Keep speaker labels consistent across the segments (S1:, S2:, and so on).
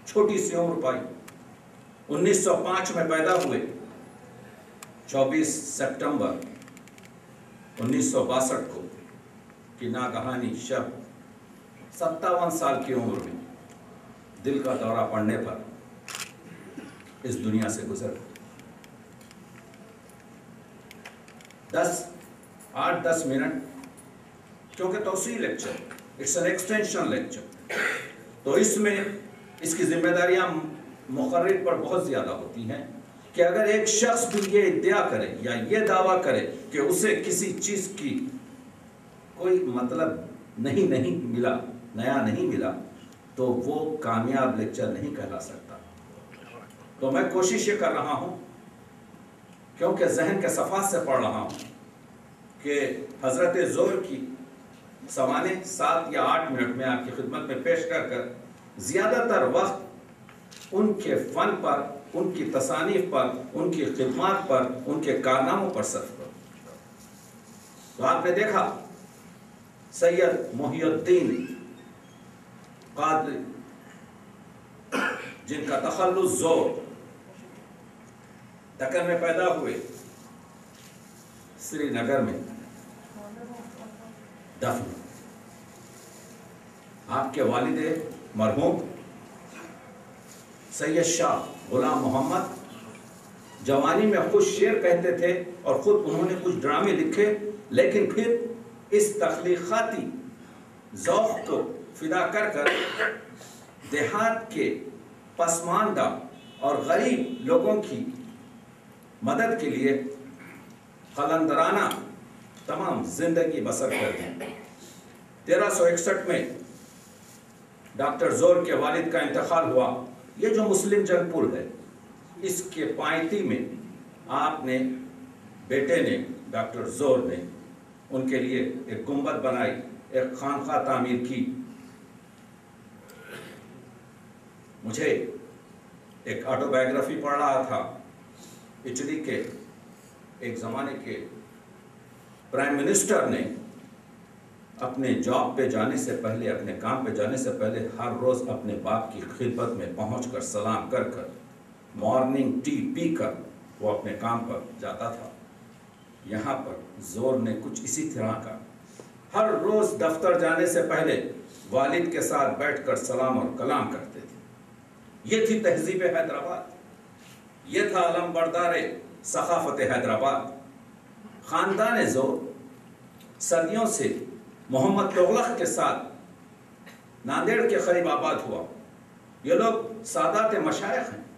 S1: چھوٹی سی عمر پائی. 1905 میں پیدا ہوئے. 24 سپٹمبر 1962 کو کہ ناگہانی شب 57 سال کی عمر میں دل کا دورہ پڑنے پر اس دنیا سے گزر گئے. 8-10 منٹ کیونکہ توسیع lecture it's an extension lecture, تو اس میں اس کی ذمہ داریاں مقرر پر بہت زیادہ ہوتی ہیں کہ اگر ایک شخص بھی یہ ادعا کرے یا یہ دعویٰ کرے کہ اسے کسی چیز کی کوئی مطلب نہیں ملا، نیا نہیں ملا، تو وہ کامیاب لیکچر نہیں کہلا سکتا. تو میں کوشش یہ کر رہا ہوں کیونکہ ذہن کے صفحات سے پڑھ رہا ہوں کہ حضرت زہر کی سوانے 7 یا 8 منٹ میں آپ کی خدمت میں پیش کر زیادہ تر وقت ان کے فن پر، ان کی تصانیف پر، ان کی خدمات پر، ان کے کارناموں پر صرف کروں. تو آپ نے دیکھا سید محی الدین قادری جن کا تخلص زور، دکن میں پیدا ہوئے، سری نگر میں دفن. آپ کے والد مرحوم سید شاہ غلام محمد جوانی میں خود شعر کہتے تھے اور خود انہوں نے کچھ ڈرامے لکھے، لیکن پھر اس تخلیقاتی ذوق کو فدا کر دیہات کے پسماندہ اور غریب لوگوں کی مدد کے لیے قلندرانہ تمام زندگی بسر کر دی. 1361 میں ڈاکٹر زور کے والد کا انتقال ہوا. یہ جو مسلم جنگ پل ہے، اس کے پائنتی میں آپ نے، بیٹے نے، ڈاکٹر زور نے ان کے لیے ایک گنبد بنائی، ایک خانقاہ تعمیر کی. مجھے ایک آٹو بایوگرافی پڑھ رہا تھا. اٹلی کے ایک زمانے کے پرائم منسٹر نے اپنے جاب پہ جانے سے پہلے، اپنے کام پہ جانے سے پہلے ہر روز اپنے باپ کی خدمت میں پہنچ کر سلام کر مارننگ ٹی پی کر وہ اپنے کام پر جاتا تھا. یہاں پر زور نے کچھ اسی طرح کا ہر روز دفتر جانے سے پہلے والد کے ساتھ بیٹھ کر سلام اور کلام کرتے تھے. یہ تھی تہذیب حیدرآباد، یہ تھا علم بردار ثقافت حیدرآباد. خاندان زور صدیوں سے محمد تغلق کے ساتھ ناندیڑ کے قریب آباد ہوا. یہ لوگ سادات مشائخ ہیں.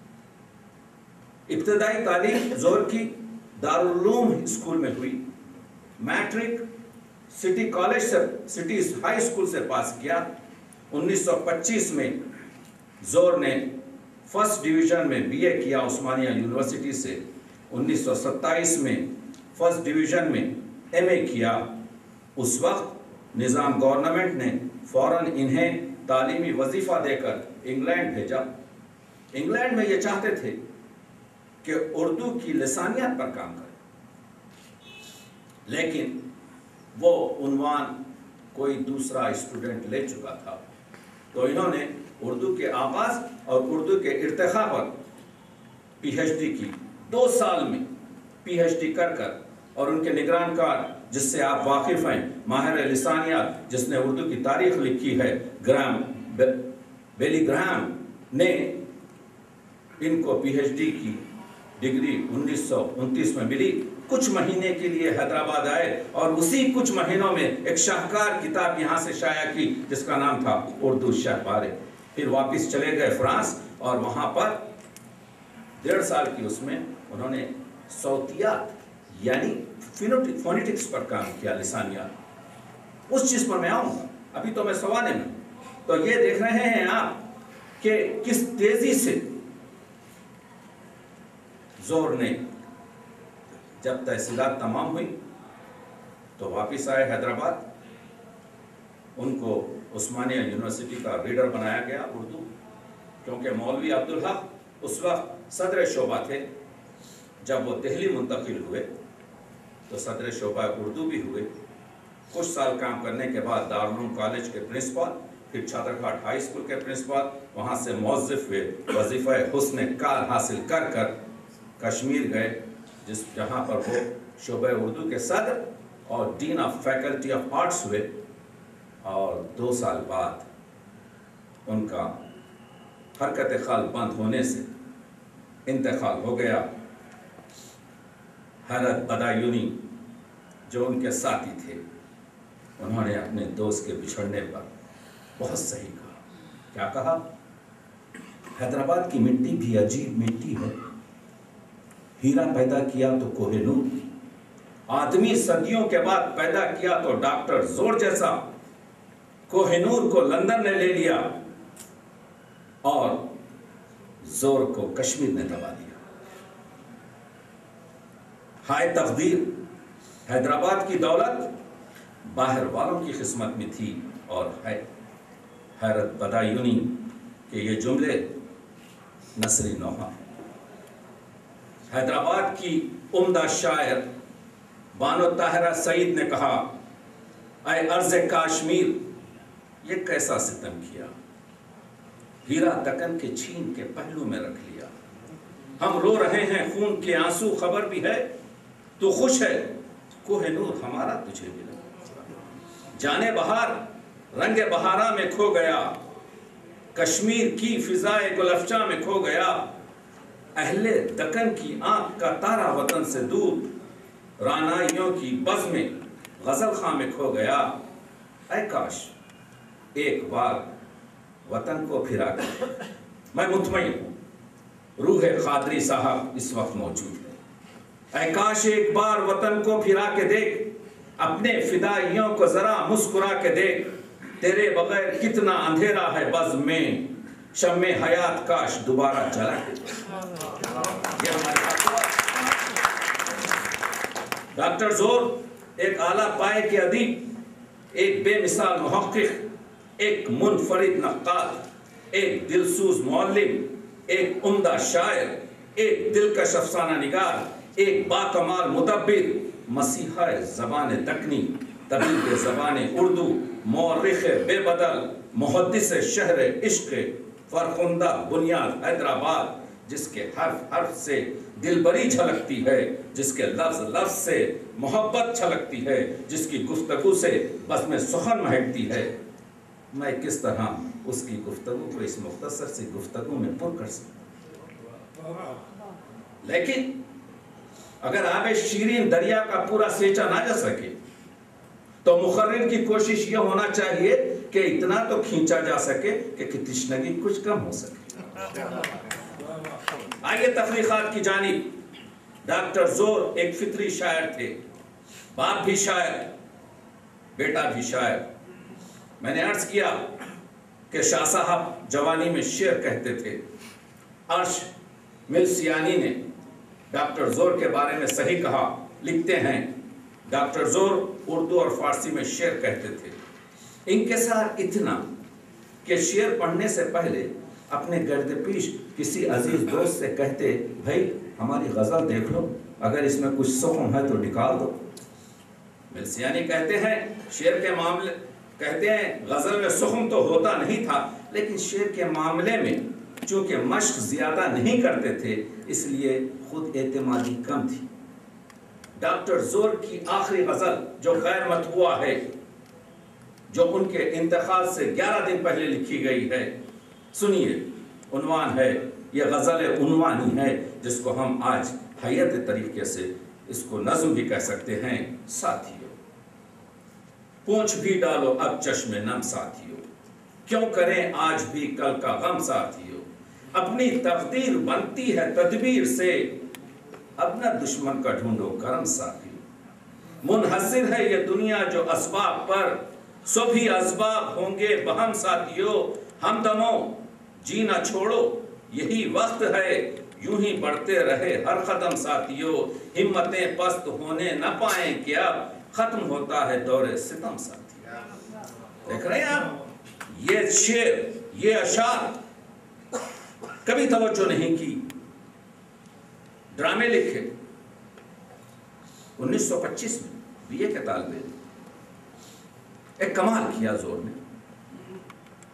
S1: ابتدائی تعلیم زور کی دارالعلوم اسکول میں ہوئی. میٹرک سٹی کالج سے، سٹی ہائی اسکول سے پاس کیا. 1925 میں زور نے فرسٹ ڈویژن میں بی اے کیا عثمانیہ یونیورسٹی سے. 1927 میں فرسٹ ڈویژن میں ایم اے کیا. اس وقت نظام گورنمنٹ نے فوراً انہیں تعلیمی وظیفہ دے کر انگلینڈ بھیجا. انگلینڈ میں یہ چاہتے تھے کہ اردو کی لسانیات پر کام کرے، لیکن وہ عنوان کوئی دوسرا اسٹوڈنٹ لے چکا تھا. تو انہوں نے اردو کے آغاز اور اردو کے ارتقاء پر پی ایچ ڈی کی. 2 سال میں پی ایچ ڈی کر اور ان کے نگران کار جس سے آپ واقف ہیں، ماہر لسانیات جس نے اردو کی تاریخ لکھی ہے، بیلی گرام نے ان کو پی ایچ ڈی کی ڈگری 1929 میں ملی. کچھ مہینے کے لیے حیدرآباد آئے اور اسی کچھ مہینوں میں ایک شاہکار کتاب یہاں سے شائع کی جس کا نام تھا اردو شہپارے. پھر واپس چلے گئے فرانس اور وہاں پر 1.5 سال کی اس میں انہوں نے صوتیات یعنی فونیٹکس پر کام کیا، لسانیات. اس چیز پر میں آؤں گا، ابھی تو میں سوانے میں. تو یہ دیکھ رہے ہیں آپ کہ کس تیزی سے زور نے جب تحصیلات تمام ہوئی تو واپس آئے حیدرآباد. ان کو عثمانیہ یونیورسٹی کا ریڈر بنایا گیا اردو، کیونکہ مولوی عبدالحق اس وقت صدر شعبہ تھے. جب وہ دہلی منتقل ہوئے تو صدر شعبہ اردو بھی ہوئے. کچھ سال کام کرنے کے بعد دارالعلوم کالج کے پرنسپل، پھر چھترگھاٹ ہائی اسکول کے پرنسپل، وہاں سے موظف ہوئے، وظیفہ حسن کار حاصل کر کشمیر گئے، جہاں پر وہ شعبہ اردو کے صدر اور dean of faculty of arts ہوئے، اور 2 سال بعد ان کا حرکت خال بند ہونے سے انتقال ہو گیا۔ حیرت بدایونی جو ان کے ساتھی تھے، انہوں نے اپنے دوست کے بچھڑنے پر بہت صحیح کہا۔ کیا کہا؟ حیدرآباد کی مٹی بھی عجیب مٹی ہے، ہیرا پیدا کیا تو کوہ نور، آدمی صدیوں کے بعد پیدا کیا تو ڈاکٹر زور جیسا، کوہ نور کو لندن نے لے لیا اور زور کو کشمیر نے دبا دیا۔ ہائے تقدیر، حیدرآباد کی دولت باہر والوں کی قسمت میں تھی، اور حیرت بدایونی کہ یہ جملے نثری نوحہ ہیں۔ حیدرآباد کی عمدہ شاعر بانو طاہرہ سعید نے کہا، اے ارض کاشمیر یہ کیسا ستم کیا، ہیرا دکن کے چھین کے پہلو میں رکھ لیا، ہم رو رہے ہیں خون کے آنسو خبر بھی ہے، تو خوش ہے کوہ نور ہمارا تجھے ملا، جانے بہار رنگ بہارا میں کھو گیا، کشمیر کی فضائے گل افشاں میں کھو گیا، اہل دکن کی آنکھ کا تارا وطن سے دور، رانائیوں کی بز میں غزل خاں میں کھو گیا، اے کاش ایک بار وطن کو پھرا کر، میں مطمئن ہوں روح قادری صاحب اس وقت موجود ہے، اے کاش ایک بار وطن کو پھرا کے دیکھ، اپنے فدائیوں کو ذرا مسکرا کے دیکھ، تیرے بغیر کتنا اندھیرا ہے بز میں، شمع حیات کاش دوبارہ جلا کے یہ ہمارے ڈاکٹر زور ایک اعلیٰ پائے کے ادیب، ایک بے مثال محقق، ایک منفرد نقاد، ایک دلسوز معلم، ایک عمدہ شاعر، ایک دلکش افسانہ نگار، ایک باکمال مدبر، مسیحا زبان دکنی، طبیب زبان اردو، مورخ بے بدل، محدث شہر عشق، فرخندہ بنیاد حیدرآباد، جس کے حرف حرف سے دلبری جھلکتی ہے، جس کے لفظ لفظ سے محبت چھلکتی ہے، جس کی گفتگو سے بزم سخن مہکتی ہے، میں کس طرح اس کی گفتگو کو اس مختصر سی گفتگو میں پر کر سکتا ہوں؟ لیکن اگر آب شیرین دریا کا پورا سینچا نہ جا سکے تو مقرر کی کوشش یہ ہونا چاہیے کہ اتنا تو کھینچا جا سکے کہ تشنگی کچھ کم ہو سکے۔ آئیے تخلیقات کی جانب۔ ڈاکٹر زور ایک فطری شاعر تھے، باپ بھی شاعر، بیٹا بھی شاعر۔ میں نے عرض کیا کہ شاہ صاحب جوانی میں شعر کہتے تھے۔ عرش ملسیانی نے ڈاکٹر زور کے بارے میں صحیح کہا، لکھتے ہیں ڈاکٹر زور اردو اور فارسی میں شعر کہتے تھے، انکسار اتنا کہ شعر پڑھنے سے پہلے اپنے گرد پیش کسی عزیز دوست سے کہتے، بھائی ہماری غزل دیکھ لو، اگر اس میں کچھ سخن ہے تو نکال دو۔ ملسیانی کہتے ہیں شعر کے معاملے کہتے ہیں غزل میں سخن تو ہوتا نہیں تھا، لیکن شعر کے معاملے میں چونکہ مشق زیادہ نہیں کرتے تھے اس لیے خود اعتمادی کم تھی۔ ڈاکٹر زور کی آخری غزل جو غیر مطبوعہ ہے، جو ان کے انتقال سے 11 دن پہلے لکھی گئی ہے، سنیے، عنوان ہے، یہ غزل عنوانی ہے جس کو ہم آج حیات طریقے سے اس کو نظم بھی کہہ سکتے ہیں۔ ساتھیو پونچھ بھی ڈالو اب چشم نم ساتھیو، کیوں کریں آج بھی کل کا غم ساتھیو، اپنی تقدیر بنتی ہے تدبیر سے، اب نہ دشمن کا ڈھونڈو کرم ساتھیو، منحصر ہے یہ دنیا جو اسباب پر، سو بھی اسباب ہوں گے بہم ساتھیو، ہمدموں جینا چھوڑو یہی وقت ہے، یوں ہی بڑھتے رہے ہر قدم ساتھیو، ہمتیں پست ہونے نہ پائیں کہ اب ختم ہوتا ہے دور ستم ساتھیو۔ دیکھ رہے ہیں آپ، یہ شعر، یہ اشعار کبھی توجہ نہیں کی۔ ڈرامے لکھے 1925 میں بی اے کے طالب علم، ایک کمال کیا زور نے،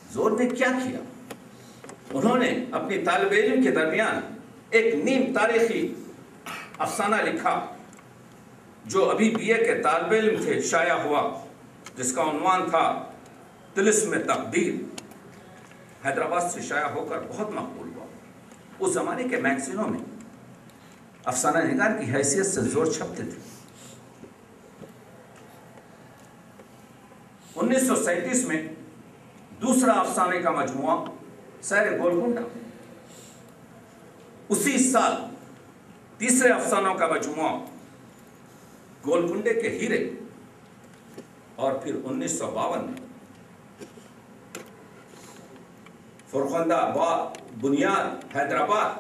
S1: زور نے کیا کیا؟ انہوں نے اپنی طالب علم کے درمیان ایک نیم تاریخی افسانہ لکھا جو ابھی بی اے کے طالب علم تھے، شائع ہوا، جس کا عنوان تھا طلسم تقدیر۔ حیدرآباد سے شائع ہو کر بہت مقبول ہوا۔ اس زمانے کے میگزینوں میں افسانہ نگار کی حیثیت سے زور چھپتے تھے۔ 1937 میں دوسرا افسانے کا مجموعہ سیر گولکنڈہ، اسی سال تیسرے افسانوں کا مجموعہ گولکنڈے کے ہیرے، اور پھر 1952 میں فرخندہ بنیاد حیدرآباد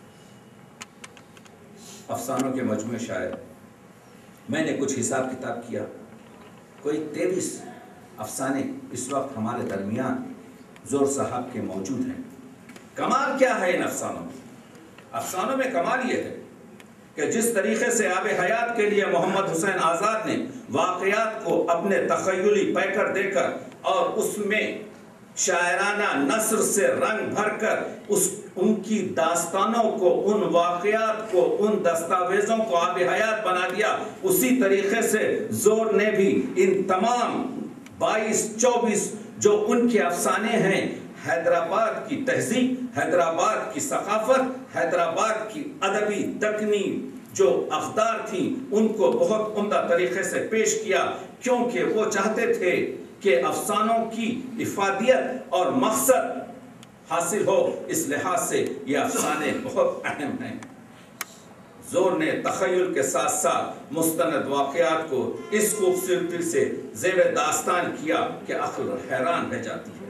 S1: افسانوں کے مجموعے شاعر۔ میں نے کچھ حساب کتاب کیا، کوئی 23 افسانے اس وقت ہمارے درمیان زور صاحب کے موجود ہیں۔ کمال کیا ہے ان افسانوں میں؟ افسانوں میں کمال یہ ہے کہ جس طریقے سے آب حیات کے لیے محمد حسین آزاد نے واقعات کو اپنے تخیلی پیکر دے کر اور اس میں شاعرانہ نثر سے رنگ بھر کر ان کی داستانوں کو، ان واقعات کو، ان دستاویزوں کو آب حیات بنا دیا، اسی طریقے سے زور نے بھی ان تمام 22-24 جو ان کے افسانے ہیں، حیدرآباد کی تہذیب، حیدرآباد کی ثقافت، حیدرآباد کی ادبی دکنی جو اقدار تھیں، ان کو بہت عمدہ طریقے سے پیش کیا، کیونکہ وہ چاہتے تھے کہ افسانوں کی افادیت اور مقصد حاصل ہو۔ اس لحاظ سے یہ افسانے بہت اہم ہیں۔ زور نے تخیل کے ساتھ ساتھ مستند واقعات کو اس خوبصورتی سے زیب داستان کیا کہ عقل حیران رہ جاتی ہے۔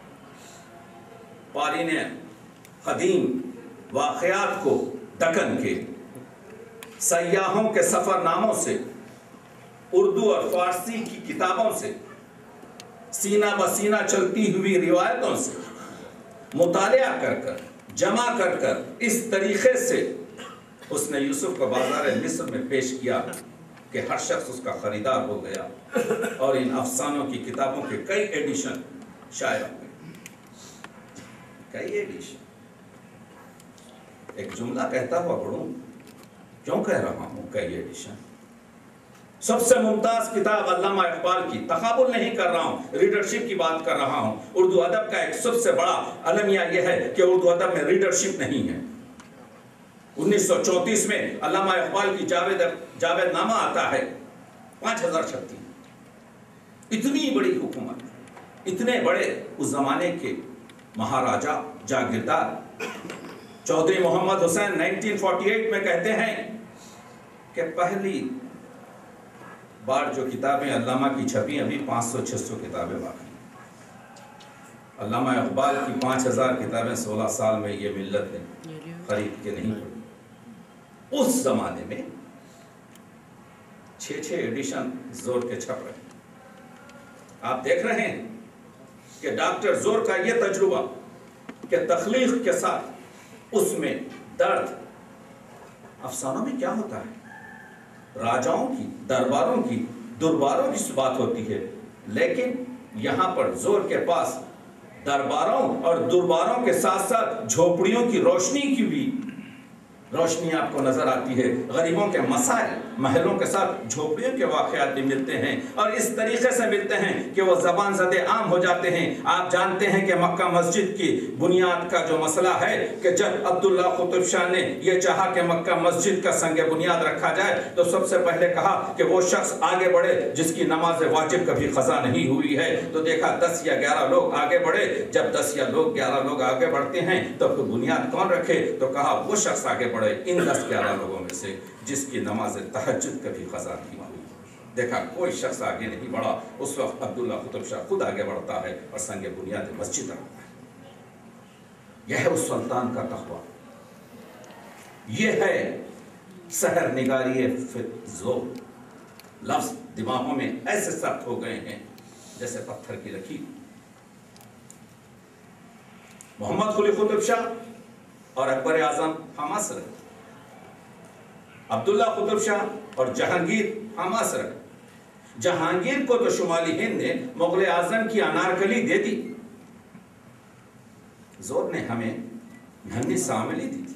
S1: پارین قدیم واقعات کو دکن کے سیاحوں کے سفر ناموں سے، اردو اور فارسی کی کتابوں سے، سینہ بسینہ چلتی ہوئی روایتوں سے مطالعہ کر کر، جمع کر کر، اس طریقے سے اس نے یوسف کو بازار مصر میں پیش کیا کہ ہر شخص اس کا خریدار ہو گیا، اور ان افسانوں کی کتابوں کے کئی ایڈیشن شائع ہو گئے۔ کئی ایڈیشن۔ ایک جملہ کہتا ہوا پڑھوں، کیوں کہہ رہا ہوں کئی ایڈیشن؟ سب سے ممتاز کتاب علامہ اقبال کی، تقابل نہیں کر رہا ہوں، ریڈرشپ کی بات کر رہا ہوں۔ اردو ادب کا ایک سب سے بڑا المیہ یہ ہے کہ اردو ادب میں ریڈرشپ نہیں ہے۔ 1934 میں علامہ اقبال کی جاوید نامہ آتا ہے، 5000 چھپتی۔ اتنی بڑی حکومت، اتنے بڑے اس زمانے کے مہاراجا جاگیردار چودھری محمد حسین 1948 میں کہتے ہیں کہ پہلی بار جو کتابیں علامہ کی چھپی، ابھی 500-600 کتابیں باقی۔ علامہ اقبال کی 5000 کتابیں 16 سال میں یہ ملت نے خرید کے نہیں پڑھی۔ اس زمانے میں 6 ایڈیشن زور کے چھپ رہے ہیں۔ آپ دیکھ رہے ہیں کہ ڈاکٹر زور کا یہ تجربہ کہ تخلیق کے ساتھ اس میں درد۔ افسانوں میں کیا ہوتا ہے؟ راجاؤں کی، درباروں کی، درباروں کی بات ہوتی ہے، لیکن یہاں پر زور کے پاس درباروں اور درباروں کے ساتھ ساتھ جھوپڑیوں کی روشنی کی بھی روشنی آپ کو نظر آتی ہے۔ غریبوں کے مسائل، محلوں کے ساتھ جھوپڑیوں کے واقعات بھی ملتے ہیں، اور اس طریقے سے ملتے ہیں کہ وہ زبان زدے عام ہو جاتے ہیں۔ آپ جانتے ہیں کہ مکہ مسجد کی بنیاد کا جو مسئلہ ہے کہ جب عبداللہ قطب شاہ نے یہ چاہا کہ مکہ مسجد کا سنگ بنیاد رکھا جائے تو سب سے پہلے کہا کہ وہ شخص آگے بڑھے جس کی نماز واجب کبھی قضا نہیں ہوئی ہے۔ تو دیکھا 10 یا 11 لوگ آگے بڑھے۔ جب 10 یا 11 لوگ آگے بڑھتے ہیں تو پھر بنیاد کون رکھے؟ تو کہا وہ شخص آگے بڑھے ان 10-11 لوگوں میں سے جس کی نماز تہجد کبھی قضا نہیں ہوئی۔ دیکھا کوئی شخص آگے نہیں بڑھا۔ اس وقت عبداللہ قطب شاہ خود آگے بڑھتا ہے اور سنگ بنیاد مسجد رکھتا ہے۔ یہ ہے اس سلطان کا تقویٰ، یہ ہے سحر نگاری زور۔ لفظ دماغوں میں ایسے سخت ہو گئے ہیں جیسے پتھر کی لکیر۔ محمد قلی قطب شاہ اور اکبر اعظم حماس رہے، عبداللہ قطب شاہ اور جہانگیر حماس رہے۔ جہانگیر کو تو شمالی ہند نے مغل اعظم کی انارکلی دے دی، زور نے ہمیں ننھی سانولی دی تھی.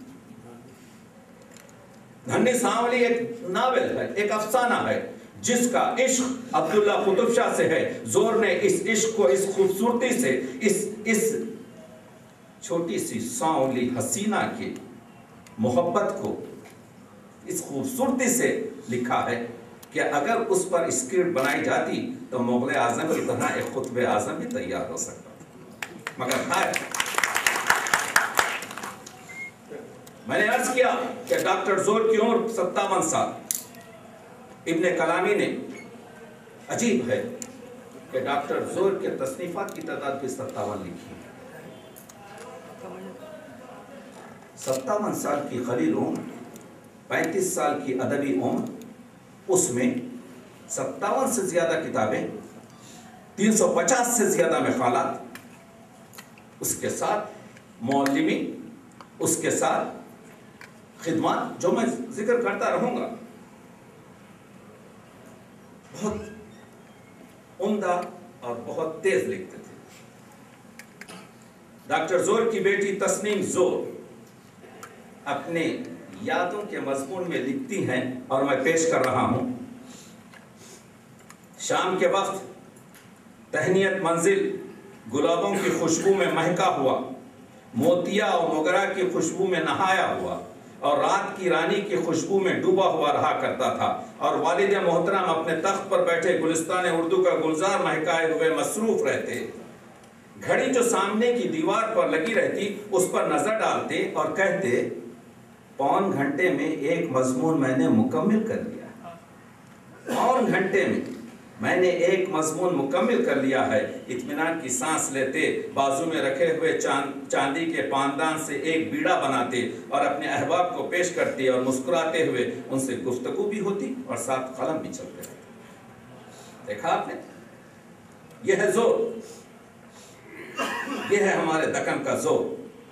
S1: ننھی سانولی ایک ناول ہے, ایک افسانہ ہے جس کا عشق عبداللہ قطب شاہ سے ہے. زور نے اس عشق کو اس خوبصورتی سے, اس چھوٹی سی سانولی حسینہ کی محبت کو اس خوبصورتی سے لکھا ہے کہ اگر اس پر اسکرپٹ بنائی جاتی تو مغل اعظم کی طرح ایک خطب اعظم بھی تیار ہو سکتا تھا. مگر ہے, میں نے عرض کیا کہ ڈاکٹر زور کی عمر 57 سال. ابن کلامی نے, عجیب ہے کہ ڈاکٹر زور کے تصنیفات کی تعداد بھی 57 لکھی. 57 سال کی خلیل عمر, 35 سال کی ادبی عمر, اس میں 57 سے زیادہ کتابیں, 350 سے زیادہ مقالات, اس کے ساتھ معلمی, اس کے ساتھ خدمات جو میں ذکر کرتا رہوں گا. بہت عمدہ اور بہت تیز لکھتے تھے. ڈاکٹر زور کی بیٹی تسنیم زور اپنے یادوں کے مضمون میں لکھتی ہیں اور میں پیش کر رہا ہوں. شام کے وقت تہنیت منزل گلابوں کی خوشبو میں مہکا ہوا, موتیا اور موگرا کی خوشبو میں نہایا ہوا, اور رات کی رانی کی خوشبو میں ڈوبا ہوا رہا کرتا تھا, اور والد محترم اپنے تخت پر بیٹھے گلستان اردو کا گلزار مہکائے ہوئے مصروف رہتے. گھڑی جو سامنے کی دیوار پر لگی رہتی اس پر نظر ڈالتے اور کہتے, 3 گھنٹے میں ایک مضمون میں نے مکمل کر لیا. 3 گھنٹے میں نے ایک مضمون مکمل کر لیا ہے. اطمینان کی سانس لیتے, بازو میں رکھے ہوئے چاندی کے پاندان سے ایک بیڑا بناتے اور اپنے احباب کو پیش کرتے اور مسکراتے ہوئے ان سے گفتگو بھی ہوتی اور ساتھ قلم بھی چلتے رہتے. دیکھا آپ نے, یہ ہے زور, یہ ہے ہمارے دکن کا زور.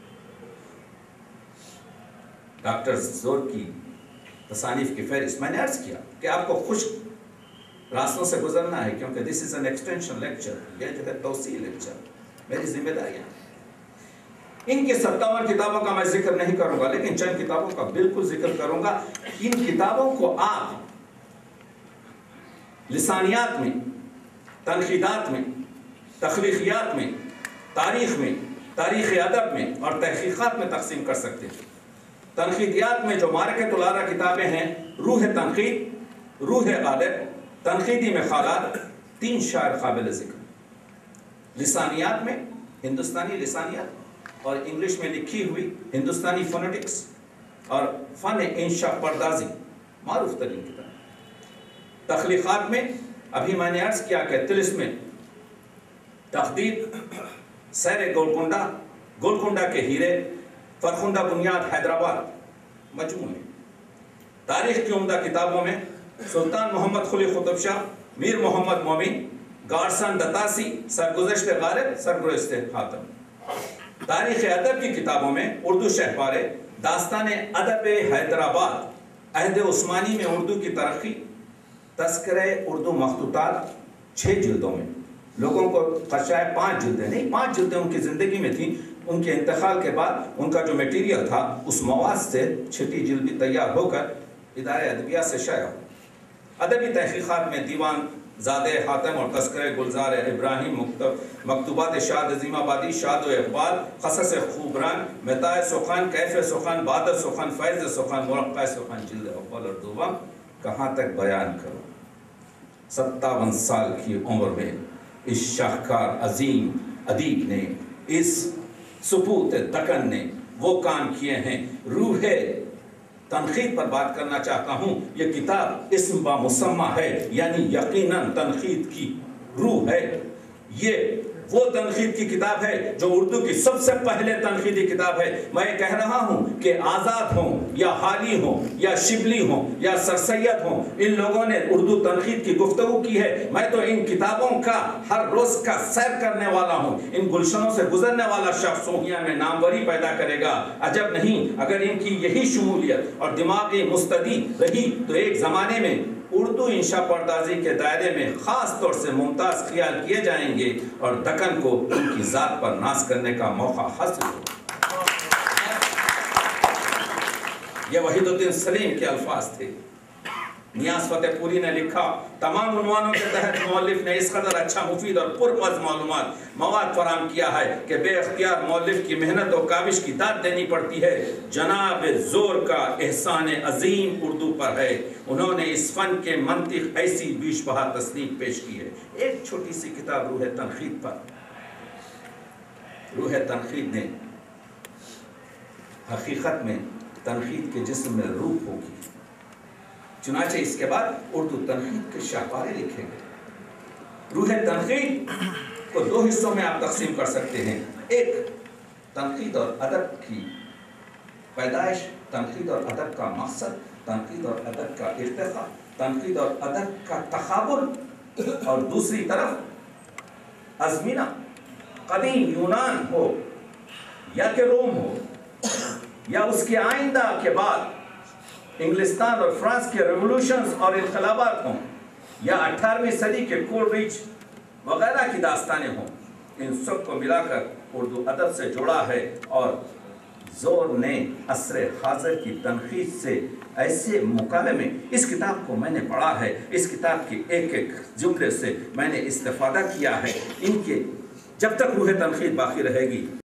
S1: ڈاکٹر زور کی تصانیف کی فہرست میں نے عرض کیا کہ آپ کو خشک راستوں سے گزرنا ہے, کیونکہ this is an extension lecture, یہ جو ہے توسیع لیکچر, میری ذمہ داریاں. ان کی 57 کتابوں کا میں ذکر نہیں کروں گا, لیکن چند کتابوں کا بالکل ذکر کروں گا. ان کتابوں کو آپ لسانیات میں, تنقیدات میں, تخلیقیات میں, تاریخ میں, تاریخ ادب میں اور تحقیقات میں تقسیم کر سکتے ہیں. تنقیدیات میں جو مارکت الارا کتابیں ہیں, روح تنقید, روح غالب, تنقیدی مقالات, 3 شاعر قابل ذکر. لسانیات میں ہندوستانی لسانیات اور انگلش میں لکھی ہوئی ہندوستانی فونیٹکس اور فن انشاء پردازی معروف ترین کتاب. تخلیقات میں ابھی میں نے عرض کیا کہ طلسم میں تخدید, سیر گولکنڈا, گولکنڈا کے ہیرے, فرخندہ بنیاد حیدرآباد مجموعے. تاریخ کی عمدہ کتابوں میں سلطان محمد قلی قطب شاہ, میر محمد مومن, گارسن دتاسی, سرگزشت غالب, سرگزشت خاتم. تاریخ ادب کی کتابوں میں اردو شہپارے, داستان ادب حیدرآباد, عہد عثمانی میں اردو کی ترقی, تذکرہ اردو مخطوطات 6 جلدوں میں. لوگوں کو خدشہ 5 جلدیں نہیں, 5 جلدیں ان کی زندگی میں تھیں. ان کے انتقال کے بعد ان کا جو میٹیریل تھا اس مواد سے 6ٹی جلد بھی تیار ہو کر ادارے ادبیات سے شائع ہو. ادبی تحقیقات میں دیوان زادہ حاتم اور تذکرہ گلزار ابراہیم, مکتوبات شاد عظیم آبادی, شاد و اقبال, قصص خوبران, متاع سخن, کیف سخن, باد سخن, فیض سخن, مرقع سخن, جلد اول اور دوم. کہاں تک بیان کروں. 57 سال کی عمر میں اس شاہکار عظیم ادیب نے, اس سپوت دکن نے وہ کام کیے ہیں. روح تنقید پر بات کرنا چاہتا ہوں. یہ کتاب اسم با مسمہ ہے, یعنی یقیناً تنقید کی روح ہے. یہ وہ تنقید کی کتاب ہے جو اردو کی سب سے پہلے تنقیدی کتاب ہے. میں کہہ رہا ہوں کہ آزاد ہوں یا حالی ہوں یا شبلی ہوں یا سر سید ہوں, ان لوگوں نے اردو تنقید کی گفتگو کی ہے. میں تو ان کتابوں کا ہر روز کا سیر کرنے والا ہوں. ان گلشنوں سے گزرنے والا شخص دنیا میں ناموری پیدا کرے گا. عجب نہیں اگر ان کی یہی شمولیت اور دماغی مستعدی رہی تو ایک زمانے میں اردو انشا پردازی کے دائرے میں خاص طور سے ممتاز خیال کیے جائیں گے اور دکن کو ان کی ذات پر ناز کرنے کا موقع حاصل ہو۔ یہ وحید الدین سلیم کے الفاظ تھے۔ نیاز فتح پوری نے لکھا، تمام عنوانوں کے تحت مؤلف نے اس قدر اچھا، مفید اور پرمغز مواد فراہم کیا ہے کہ بے اختیار مؤلف کی محنت و کاوش کی داد دینی پڑتی ہے۔ جناب زور کا احسان عظیم اردو پر ہے، انہوں نے اس فن کے منطق ایسی بیش بہا تصنیف پیش کی ہے۔ ایک چھوٹی سی کتاب روح تنقید پر۔ روح تنقید نے حقیقت میں تنقید کے جسم میں روح ہوگی، چنانچہ اس کے بعد اردو تنقید کے شاہکارے لکھے گئے۔ روح تنقید کو دو حصوں میں آپ تقسیم کر سکتے ہیں، ایک تنقید اور ادب کی پیدائش، تنقید اور ادب کا مقصد، تنقید اور ادب کا ارتقاء، تنقید اور ادب کا تقابل، اور دوسری طرف ازمنہ، قدیم یونان ہو یا کہ روم ہو یا اس کے آئندہ کے بعد انگلستان اور فرانس کے ریولوشنز اور انقلابات ہوں یا 18ویں صدی کے کولریج وغیرہ کی داستانیں ہوں، ان سب کو ملا کر اردو ادب سے جوڑا ہے۔ اور زور نے عصر حاضر کی تنقید سے ایسے مکالمے، اس کتاب کو میں نے پڑھا ہے، اس کتاب کے ایک ایک جملے سے میں نے استفادہ کیا ہے، ان کے جب تک روح تنقید باقی رہے گی